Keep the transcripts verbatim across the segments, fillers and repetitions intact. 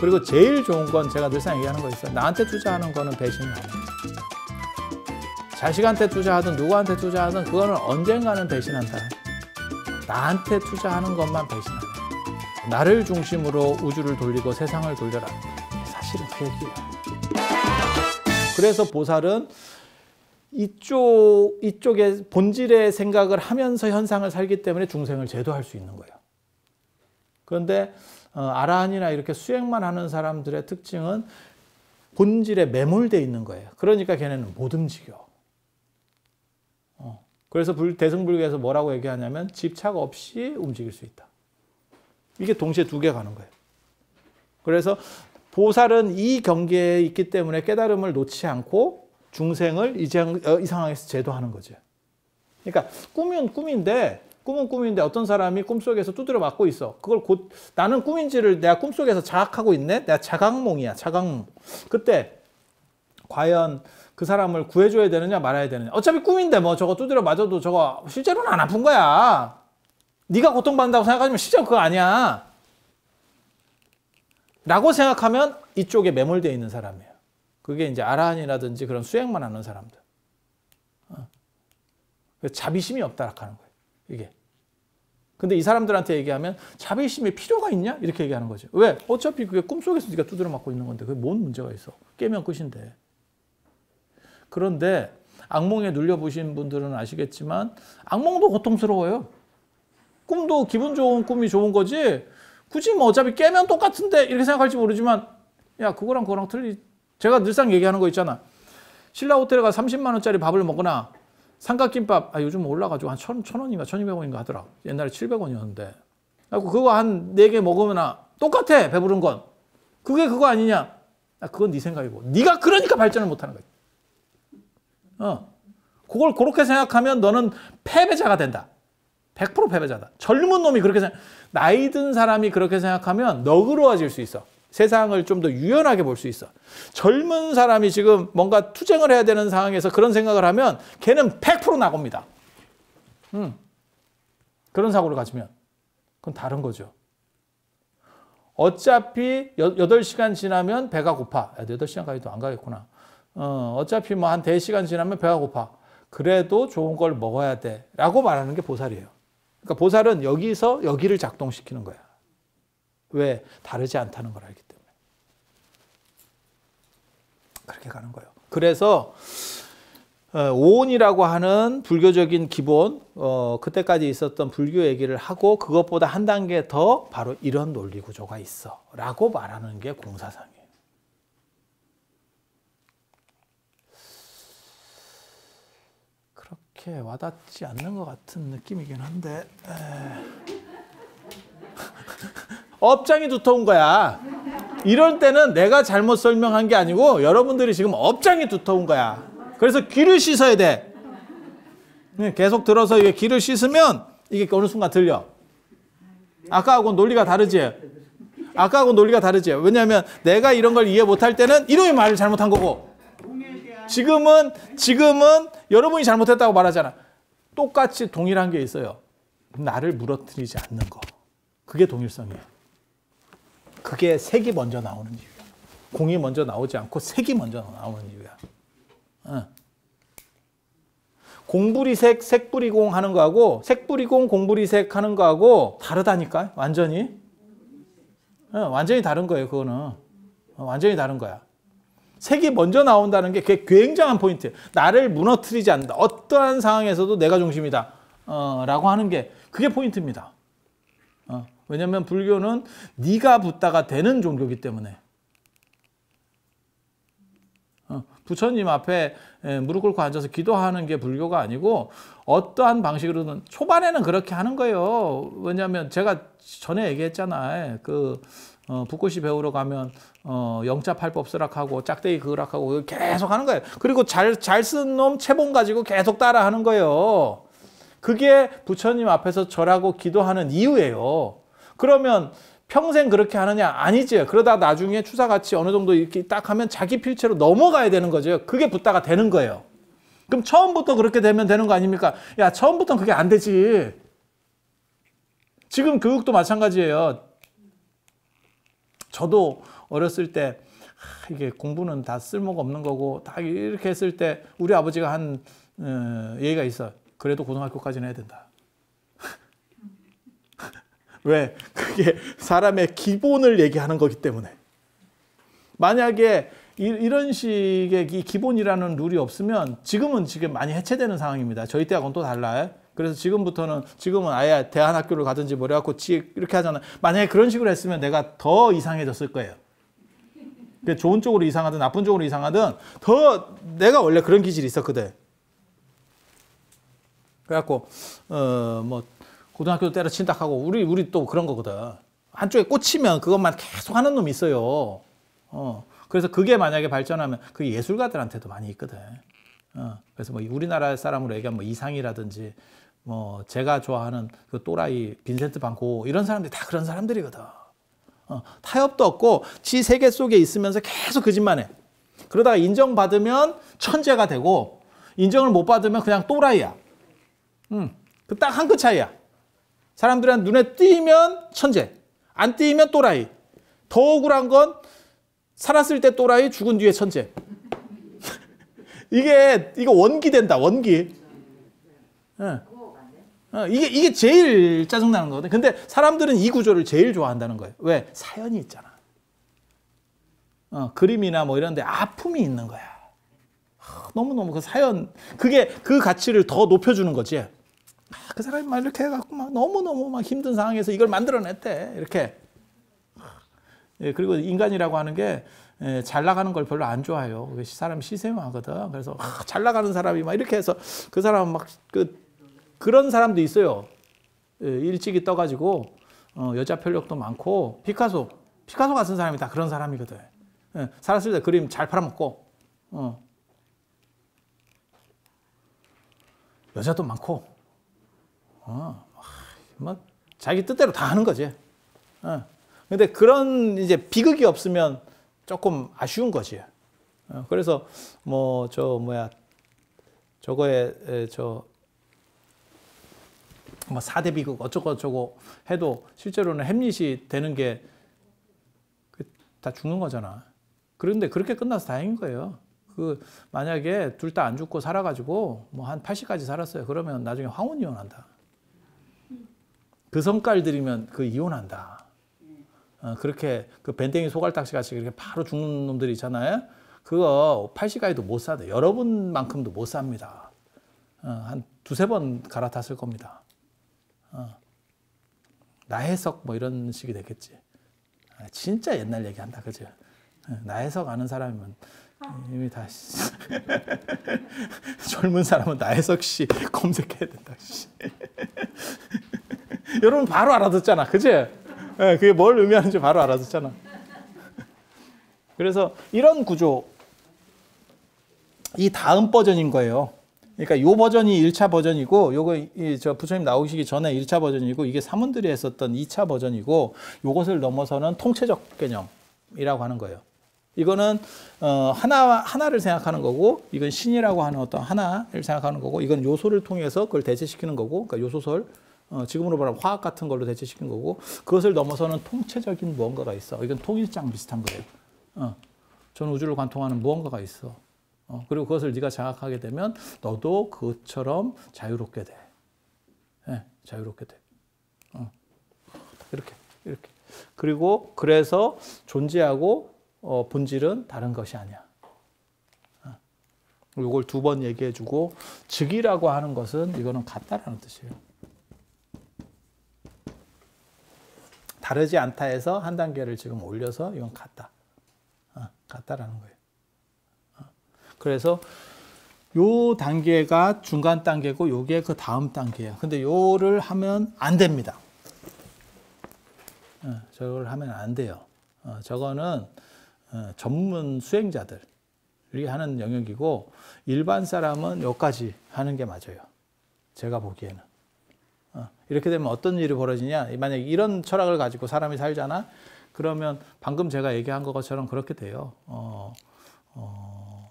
그리고 제일 좋은 건 제가 늘상 얘기하는 거 있어요. 나한테 투자하는 거는 배신을 안 해요. 자식한테 투자하든 누구한테 투자하든 그거는 언젠가는 배신한다. 나한테 투자하는 것만 배신 안 해요. 나를 중심으로 우주를 돌리고 세상을 돌려라. 사실은 그 얘기예요. 그래서 보살은 이쪽, 이쪽에 본질의 생각을 하면서 현상을 살기 때문에 중생을 제도할 수 있는 거예요. 그런데 어, 아라한이나 이렇게 수행만 하는 사람들의 특징은 본질에 매몰되어 있는 거예요. 그러니까 걔네는 못 움직여. 어. 그래서 불, 대승불교에서 뭐라고 얘기하냐면 집착 없이 움직일 수 있다. 이게 동시에 두 개 가는 거예요. 그래서 보살은 이 경계에 있기 때문에 깨달음을 놓지 않고 중생을 이, 이 상황에서 제도하는 거죠. 그러니까 꿈은 꿈인데 꿈은 꿈인데 어떤 사람이 꿈속에서 두드려 맞고 있어. 그걸 곧 나는 꿈인지를 내가 꿈속에서 자각하고 있네. 내가 자각몽이야. 자각몽. 그때 과연 그 사람을 구해줘야 되느냐 말아야 되느냐. 어차피 꿈인데 뭐 저거 두드려 맞아도 저거 실제로는 안 아픈 거야. 네가 고통받는다고 생각하지만 실제로 그거 아니야. 라고 생각하면 이쪽에 매몰되어 있는 사람이에요. 그게 이제 아라한이라든지 그런 수행만 하는 사람들. 어. 자비심이 없다라고 하는 거예요. 이게. 근데 이 사람들한테 얘기하면 자비심이 필요가 있냐? 이렇게 얘기하는 거죠. 왜? 어차피 그게 꿈속에서 네가 두드려 맞고 있는 건데 그게 뭔 문제가 있어? 깨면 끝인데. 그런데 악몽에 눌려보신 분들은 아시겠지만 악몽도 고통스러워요. 꿈도 기분 좋은 꿈이 좋은 거지 굳이 뭐 어차피 깨면 똑같은데 이렇게 생각할지 모르지만 야 그거랑 그거랑 틀리. 제가 늘상 얘기하는 거 있잖아. 신라 호텔에 가서 삼십만 원짜리 밥을 먹거나 삼각김밥 아 요즘 올라가지고 한 천, 천 원인가 천이백 원인가 하더라. 옛날에 칠백 원이었는데 그거 한 네 개 먹으면 똑같아. 배부른 건. 그게 그거 아니냐. 그건 네 생각이고 네가 그러니까 발전을 못하는 거야. 어. 그걸 그렇게 생각하면 너는 패배자가 된다. 백 퍼센트 패배자다. 젊은 놈이 그렇게 생각, 나이 든 사람이 그렇게 생각하면 너그러워질 수 있어. 세상을 좀 더 유연하게 볼 수 있어. 젊은 사람이 지금 뭔가 투쟁을 해야 되는 상황에서 그런 생각을 하면 걔는 백 퍼센트 나갑니다. 음. 그런 사고를 가지면. 그건 다른 거죠. 어차피 여덟 시간 지나면 배가 고파. 여덟 시간까지도 안 가겠구나. 어, 어차피 뭐 한 네 시간 지나면 배가 고파. 그래도 좋은 걸 먹어야 돼. 라고 말하는 게 보살이에요. 그러니까 보살은 여기서 여기를 작동시키는 거야. 왜? 다르지 않다는 걸 알기 때문에. 그렇게 가는 거예요. 그래서 오온이라고 하는 불교적인 기본, 어, 그때까지 있었던 불교 얘기를 하고 그것보다 한 단계 더 바로 이런 논리 구조가 있어. 라고 말하는 게 공사상이에요. 그렇게 와닿지 않는 것 같은 느낌이긴 한데 업장이 두터운 거야. 이럴 때는 내가 잘못 설명한 게 아니고 여러분들이 지금 업장이 두터운 거야. 그래서 귀를 씻어야 돼. 계속 들어서 이게 귀를 씻으면 이게 어느 순간 들려. 아까하고 논리가 다르지. 아까하고 논리가 다르지. 왜냐하면 내가 이런 걸 이해 못할 때는 이놈이 말을 잘못한 거고 지금은 지금은 여러분이 잘못했다고 말하잖아. 똑같이 동일한 게 있어요. 나를 무너뜨리지 않는 거. 그게 동일성이에요. 그게 색이 먼저 나오는 이유야. 공이 먼저 나오지 않고 색이 먼저 나오는 이유야. 어. 공부리색, 색부리공 하는 거하고 색부리공, 공부리색 하는 거하고 다르다니까. 완전히. 어, 완전히 다른 거예요. 그거는. 어, 완전히 다른 거야. 색이 먼저 나온다는 게 그게 굉장한 포인트예요. 나를 무너뜨리지 않는다. 어떠한 상황에서도 내가 중심이다. 어, 라고 하는 게 그게 포인트입니다. 어, 왜냐하면 불교는 네가 붓다가 되는 종교이기 때문에. 어, 부처님 앞에 무릎 꿇고 앉아서 기도하는 게 불교가 아니고 어떠한 방식으로든 초반에는 그렇게 하는 거예요. 왜냐하면 제가 전에 얘기했잖아요. 그 어, 붓고시 배우러 가면 어, 영자팔법 쓰락하고 짝대기 그으락하고 계속 하는 거예요. 그리고 잘, 잘 쓴 놈 채본 가지고 계속 따라 하는 거예요. 그게 부처님 앞에서 절하고 기도하는 이유예요. 그러면 평생 그렇게 하느냐? 아니지. 그러다 나중에 추사같이 어느 정도 이렇게 딱 하면 자기 필체로 넘어가야 되는 거죠. 그게 붓다가 되는 거예요. 그럼 처음부터 그렇게 되면 되는 거 아닙니까? 야, 처음부터는 그게 안 되지. 지금 교육도 마찬가지예요. 저도 어렸을 때 하, 이게 공부는 다 쓸모가 없는 거고 다 이렇게 했을 때 우리 아버지가 한 어, 얘기가 있어. 그래도 고등학교까지는 해야 된다. 왜? 그게 사람의 기본을 얘기하는 거기 때문에. 만약에 이, 이런 식의 이 기본이라는 룰이 없으면 지금은 지금 많이 해체되는 상황입니다. 저희 때하고는 또 달라요. 그래서 지금부터는 지금은 아예 대안학교를 가든지 뭐 이래갖고 이렇게 하잖아요. 만약에 그런 식으로 했으면 내가 더 이상해졌을 거예요. 좋은 쪽으로 이상하든 나쁜 쪽으로 이상하든 더 내가 원래 그런 기질이 있었거든. 그래갖고 어 뭐 고등학교 때려친다 하고 우리 우리 또 그런 거거든. 한쪽에 꽂히면 그것만 계속 하는 놈이 있어요. 어 그래서 그게 만약에 발전하면 그게 예술가들한테도 많이 있거든. 어 그래서 뭐 우리나라 사람으로 얘기하면 뭐 이상이라든지 뭐 제가 좋아하는 그 또라이 빈센트 반 고 이런 사람들이 다 그런 사람들이거든. 어, 타협도 없고 지 세계 속에 있으면서 계속 거짓말해. 그러다가 인정받으면 천재가 되고 인정을 못 받으면 그냥 또라이야. 음, 그 딱 한 끗 차이야. 사람들한테 눈에 띄면 천재, 안 띄면 또라이. 더 억울한 건 살았을 때 또라이, 죽은 뒤에 천재. 이게 이거 원기된다. 원기. 네. 어, 이게 이게 제일 짜증나는 거거든. 근데 사람들은 이 구조를 제일 좋아한다는 거예요. 왜? 사연이 있잖아. 어, 그림이나 뭐 이런데 아픔이 있는 거야. 너무너무 그 사연, 그게 그 가치를 더 높여주는 거지. 아, 그 사람이 막 이렇게 해갖고 막 너무너무 막 힘든 상황에서 이걸 만들어냈대. 이렇게. 예, 그리고 인간이라고 하는 게 예, 잘 나가는 걸 별로 안 좋아해요. 사람이 시샘하거든. 그래서 아, 잘 나가는 사람이 막 이렇게 해서 그 사람 막 그, 그런 사람도 있어요. 예, 일찍이 떠가지고 어, 여자 편력도 많고 피카소, 피카소 같은 사람이 다 그런 사람이거든. 예, 살았을 때 그림 잘 팔아먹고 어. 여자도 많고 어, 뭐 자기 뜻대로 다 하는 거지. 어. 근데 그런 이제 비극이 없으면 조금 아쉬운 거지. 어, 그래서 뭐 저 뭐야 저거에 에, 저 뭐 사 대 비극 어쩌고 저쩌고 해도 실제로는 햄릿이 되는 게 다 죽는 거잖아. 그런데 그렇게 끝나서 다행인 거예요. 그 만약에 둘 다 안 죽고 살아가지고 뭐 한 팔십까지 살았어요. 그러면 나중에 황혼 이혼한다. 그 성깔 들이면 그 이혼한다. 어, 그렇게 그 밴댕이 소갈딱지 같이 그렇게 바로 죽는 놈들이 있잖아요. 그거 팔십까지도 못 사요. 여러분만큼도 못 삽니다. 어, 한 두세 번 갈아탔을 겁니다. 어. 나혜석 뭐 이런 식이 됐겠지. 아, 진짜 옛날 얘기한다, 그죠? 어, 나혜석 아는 사람이면 이미 다 젊은 사람은 나혜석 씨 검색해야 된다. 여러분 바로 알아듣잖아, 그지? 네, 그게 뭘 의미하는지 바로 알아듣잖아. 그래서 이런 구조, 이 다음 버전인 거예요. 그러니까 요 버전이 일 차 버전이고, 요거 이 저 부처님 나오시기 전에 일 차 버전이고, 이게 사문들이 했었던 이 차 버전이고, 요것을 넘어서는 통체적 개념이라고 하는 거예요. 이거는 어, 하나 하나를 생각하는 거고, 이건 신이라고 하는 어떤 하나를 생각하는 거고, 이건 요소를 통해서 그걸 대체시키는 거고, 그러니까 요소설. 어, 지금으로 말하면 화학 같은 걸로 대체시킨 거고, 그것을 넘어서는 통체적인 무언가가 있어. 이건 통일장 비슷한 거예요. 어, 전 우주를 관통하는 무언가가 있어. 어, 그리고 그것을 네가 장악하게 되면 너도 그것처럼 자유롭게 돼. 네, 자유롭게 돼. 어, 이렇게, 이렇게. 그리고 그래서 존재하고 어, 본질은 다른 것이 아니야. 어. 이걸 두 번 얘기해주고, 즉이라고 하는 것은 이거는 같다라는 뜻이에요. 다르지 않다 해서 한 단계를 지금 올려서 이건 같다. 어, 같다라는 거예요. 어. 그래서 요 단계가 중간 단계고 요게 그 다음 단계예요. 근데 요를 하면 안 됩니다. 어, 저걸 하면 안 돼요. 어, 저거는 어, 전문 수행자들이 하는 영역이고 일반 사람은 여기까지 하는 게 맞아요. 제가 보기에는. 어, 이렇게 되면 어떤 일이 벌어지냐. 만약에 이런 철학을 가지고 사람이 살잖아. 그러면 방금 제가 얘기한 것처럼 그렇게 돼요. 어, 어,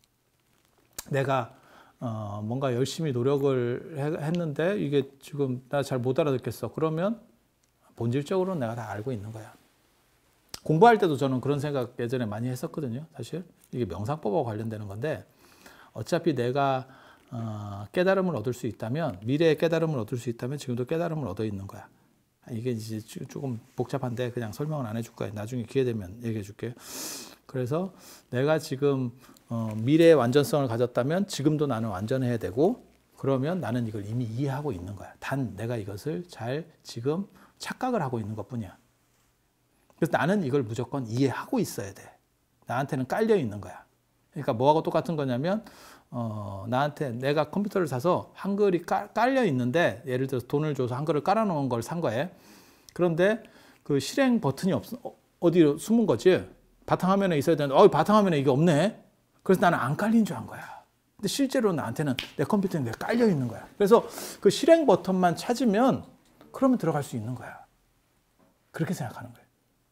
내가 어, 뭔가 열심히 노력을 해, 했는데 이게 지금 나 잘 못 알아듣겠어. 그러면 본질적으로는 내가 다 알고 있는 거야. 공부할 때도 저는 그런 생각 예전에 많이 했었거든요. 사실 이게 명상법하고 관련되는 건데 어차피 내가 어, 깨달음을 얻을 수 있다면 미래의 깨달음을 얻을 수 있다면 지금도 깨달음을 얻어 있는 거야. 이게 이제 조금 복잡한데 그냥 설명은 안 해줄 거예요. 나중에 기회 되면 얘기해 줄게요. 그래서 내가 지금 어, 미래의 완전성을 가졌다면 지금도 나는 완전해야 되고 그러면 나는 이걸 이미 이해하고 있는 거야. 단 내가 이것을 잘 지금 착각을 하고 있는 것뿐이야. 그래서 나는 이걸 무조건 이해하고 있어야 돼. 나한테는 깔려 있는 거야. 그러니까 뭐하고 똑같은 거냐면 어, 나한테 내가 컴퓨터를 사서 한글이 깔, 깔려 있는데 예를 들어서 돈을 줘서 한글을 깔아놓은 걸 산 거예요. 그런데 그 실행 버튼이 없, 어, 어디로 숨은 거지? 바탕화면에 있어야 되는데 어, 바탕화면에 이게 없네. 그래서 나는 안 깔린 줄 안 거야. 근데 실제로 나한테는 내 컴퓨터에 깔려 있는 거야. 그래서 그 실행 버튼만 찾으면 그러면 들어갈 수 있는 거야. 그렇게 생각하는 거예요.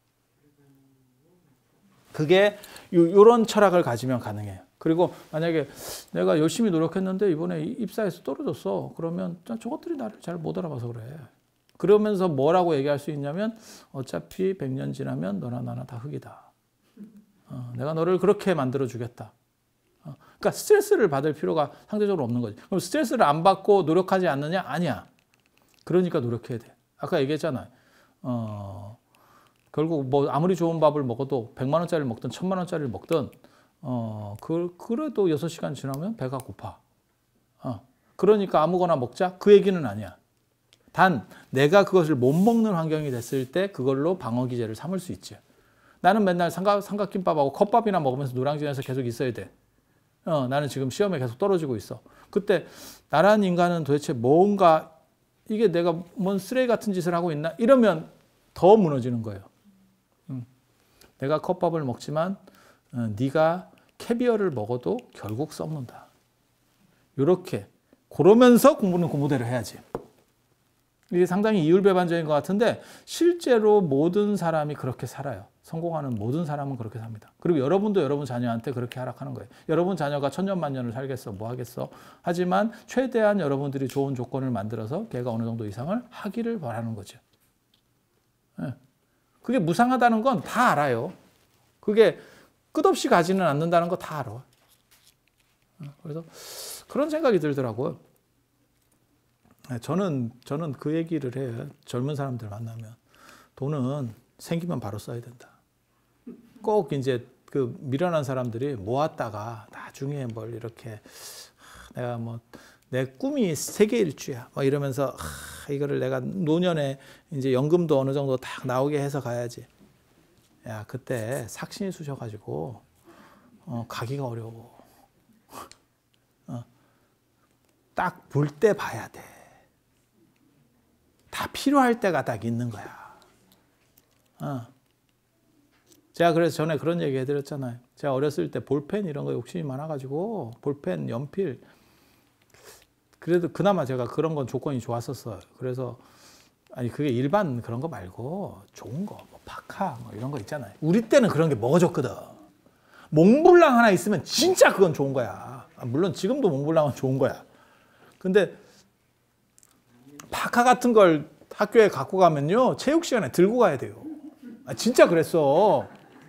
그게 이런 철학을 가지면 가능해요. 그리고 만약에 내가 열심히 노력했는데 이번에 입사에서 떨어졌어. 그러면 저것들이 나를 잘 못 알아봐서 그래. 그러면서 뭐라고 얘기할 수 있냐면 어차피 백 년 지나면 너나 나나 다 흙이다. 어, 내가 너를 그렇게 만들어 주겠다. 어, 그러니까 스트레스를 받을 필요가 상대적으로 없는 거지. 그럼 스트레스를 안 받고 노력하지 않느냐? 아니야. 그러니까 노력해야 돼. 아까 얘기했잖아요. 어, 결국 뭐 아무리 좋은 밥을 먹어도 백만 원짜리를 먹든 천만 원짜리를 먹든 어, 그, 그래도 여섯 시간 지나면 배가 고파. 어, 그러니까 아무거나 먹자? 그 얘기는 아니야. 단 내가 그것을 못 먹는 환경이 됐을 때 그걸로 방어기제를 삼을 수 있지. 나는 맨날 삼각, 삼각김밥하고 컵밥이나 먹으면서 노량진에서 계속 있어야 돼. 어, 나는 지금 시험에 계속 떨어지고 있어. 그때 나란 인간은 도대체 뭔가 이게 내가 뭔 쓰레기 같은 짓을 하고 있나? 이러면 더 무너지는 거예요. 음. 내가 컵밥을 먹지만 어, 네가 캐비어를 먹어도 결국 썩는다. 이렇게 그러면서 공부는 공부대로 해야지. 이게 상당히 이율배반적인 것 같은데 실제로 모든 사람이 그렇게 살아요. 성공하는 모든 사람은 그렇게 삽니다. 그리고 여러분도 여러분 자녀한테 그렇게 하락하는 거예요. 여러분 자녀가 천년만년을 살겠어? 뭐 하겠어? 하지만 최대한 여러분들이 좋은 조건을 만들어서 걔가 어느 정도 이상을 하기를 바라는 거죠. 그게 무상하다는 건 다 알아요. 그게 끝없이 가지는 않는다는 거 다 알아. 그래서 그런 생각이 들더라고요. 저는, 저는 그 얘기를 해요. 젊은 사람들 만나면. 돈은 생기면 바로 써야 된다. 꼭 이제 그 미련한 사람들이 모았다가 나중에 뭘 이렇게 내가 뭐 내 꿈이 세계 일주야. 뭐 이러면서 아, 이거를 내가 노년에 이제 연금도 어느 정도 딱 나오게 해서 가야지. 야, 그때 삭신이 쑤셔가지고 어, 가기가 어려워. 어, 딱 볼 때 봐야 돼. 다 필요할 때가 딱 있는 거야. 어. 제가 그래서 전에 그런 얘기 해드렸잖아요. 제가 어렸을 때 볼펜 이런 거 욕심이 많아가지고 볼펜, 연필 그래도 그나마 제가 그런 건 조건이 좋았었어요. 그래서 아니 그게 일반 그런 거 말고 좋은 거, 뭐 파카 뭐 이런 거 있잖아요. 우리 때는 그런 게 먹어줬거든. 몽블랑 하나 있으면 진짜 그건 좋은 거야. 물론 지금도 몽블랑은 좋은 거야. 근데 파카 같은 걸 학교에 갖고 가면요 체육 시간에 들고 가야 돼요. 아, 진짜 그랬어.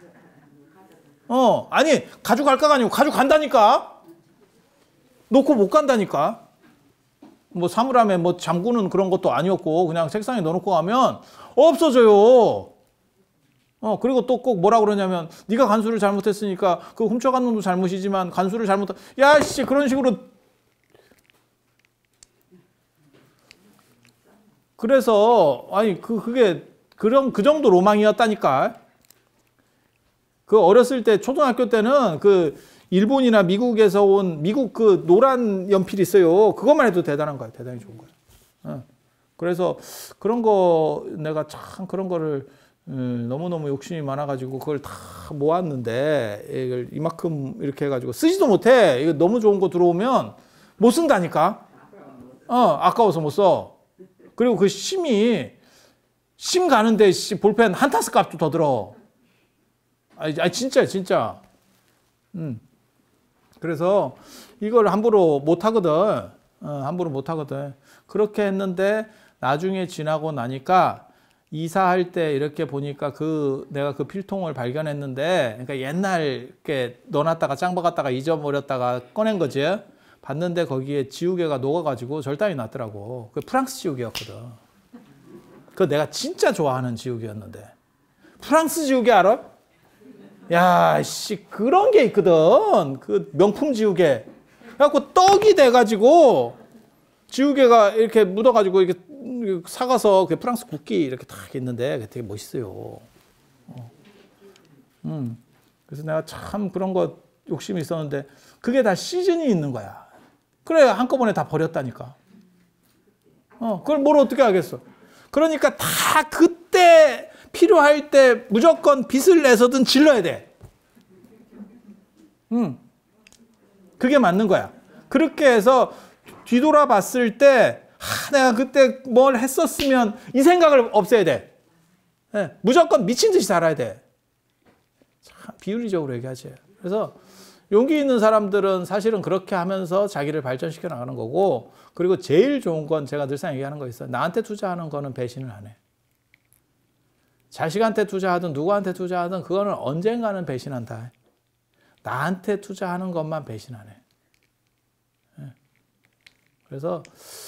어, 아니 가져갈까가 아니고 가져간다니까. 놓고 못 간다니까. 뭐 사물함에 뭐 잠그는 그런 것도 아니었고 그냥 책상에 넣어놓고 가면 없어져요. 어, 그리고 또 꼭 뭐라 그러냐면 네가 간수를 잘못했으니까 그 훔쳐간 놈도 잘못이지만 간수를 잘못 야 씨 그런 식으로. 그래서 아니 그 그게 그런 그 정도 로망이었다니까. 그 어렸을 때 초등학교 때는 그 일본이나 미국에서 온 미국 그 노란 연필 있어요. 그것만 해도 대단한 거야. 대단히 좋은 거야. 어. 그래서 그런 거 내가 참 그런 거를 음, 너무너무 욕심이 많아가지고 그걸 다 모았는데 이걸 이만큼 이렇게 해가지고 쓰지도 못해. 이거 너무 좋은 거 들어오면 못 쓴다니까. 어, 아까워서 못 써. 그리고 그 심이 심 가는데 볼펜 한 타스 값도 더 들어. 아니, 아니 진짜 진짜. 음. 그래서 이걸 함부로 못 하거든. 어, 함부로 못 하거든. 그렇게 했는데 나중에 지나고 나니까 이사할 때 이렇게 보니까 그 내가 그 필통을 발견했는데, 그러니까 옛날 이렇게 넣어놨다가 짱 박았다가 잊어버렸다가 꺼낸 거지. 봤는데 거기에 지우개가 녹아가지고 절단이 났더라고. 그 프랑스 지우개였거든. 그거 내가 진짜 좋아하는 지우개였는데. 프랑스 지우개 알아? 야, 씨, 그런 게 있거든. 그 명품 지우개. 그래갖고 떡이 돼가지고 지우개가 이렇게 묻어가지고 이렇게 사가서 그 프랑스 국기 이렇게 딱 있는데 되게 멋있어요. 어. 음. 그래서 내가 참 그런 거 욕심이 있었는데 그게 다 시즌이 있는 거야. 그래, 한꺼번에 다 버렸다니까. 어, 그걸 뭘 어떻게 하겠어. 그러니까 다 그때 필요할 때 무조건 빚을 내서든 질러야 돼. 음. 그게 맞는 거야. 그렇게 해서 뒤돌아봤을 때 아, 내가 그때 뭘 했었으면 이 생각을 없애야 돼. 네, 무조건 미친 듯이 살아야 돼. 참 비윤리적으로 얘기하지. 그래서 용기 있는 사람들은 사실은 그렇게 하면서 자기를 발전시켜 나가는 거고, 그리고 제일 좋은 건 제가 늘상 얘기하는 거 있어요. 나한테 투자하는 거는 배신을 안 해. 자식한테 투자하든 누구한테 투자하든 그거는 언젠가는 배신한다. 나한테 투자하는 것만 배신 안 해. 네. 그래서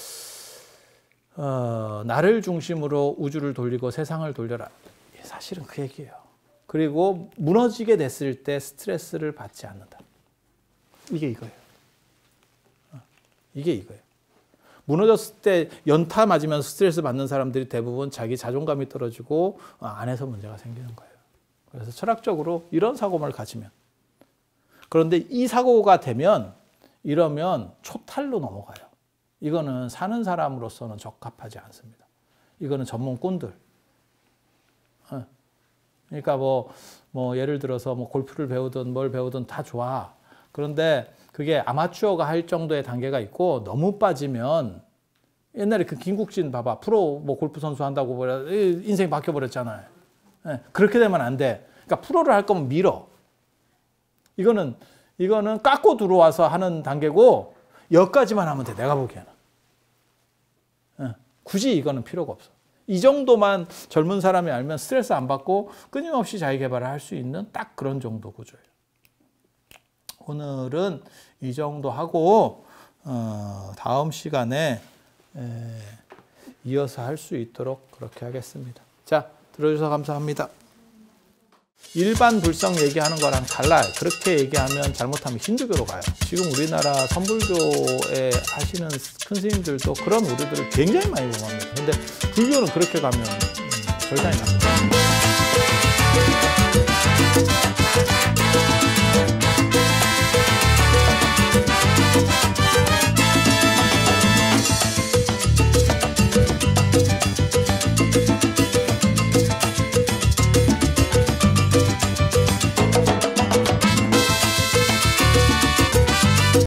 어, 나를 중심으로 우주를 돌리고 세상을 돌려라. 사실은 그 얘기예요. 그리고 무너지게 됐을 때 스트레스를 받지 않는다. 이게 이거예요. 어, 이게 이거예요. 무너졌을 때 연타 맞으면서 스트레스 받는 사람들이 대부분 자기 자존감이 떨어지고 어, 안에서 문제가 생기는 거예요. 그래서 철학적으로 이런 사고를 가지면, 그런데 이 사고가 되면 이러면 초탈로 넘어가요. 이거는 사는 사람으로서는 적합하지 않습니다. 이거는 전문꾼들. 어. 그러니까 뭐, 뭐 예를 들어서 뭐 골프를 배우든 뭘 배우든 다 좋아. 그런데 그게 아마추어가 할 정도의 단계가 있고 너무 빠지면, 옛날에 그 김국진 봐봐. 프로 뭐 골프 선수 한다고 버려 인생이 바뀌어 버렸잖아요. 네. 그렇게 되면 안 돼. 그러니까 프로를 할 거면 밀어. 이거는 이거는 깎고 들어와서 하는 단계고 여기까지만 하면 돼. 내가 보기에는. 네. 굳이 이거는 필요가 없어. 이 정도만 젊은 사람이 알면 스트레스 안 받고 끊임없이 자기 개발을 할 수 있는 딱 그런 정도 구조예요. 오늘은 이 정도 하고 어, 다음 시간에 에, 이어서 할 수 있도록 그렇게 하겠습니다. 자, 들어주셔서 감사합니다. 일반 불성 얘기하는 거랑 달라요. 그렇게 얘기하면 잘못하면 힌두교로 가요. 지금 우리나라 선불교에 하시는 큰 스님들도 그런 오류들을 굉장히 많이 범합니다. 근데 불교는 그렇게 가면 음, 절단이 납니다.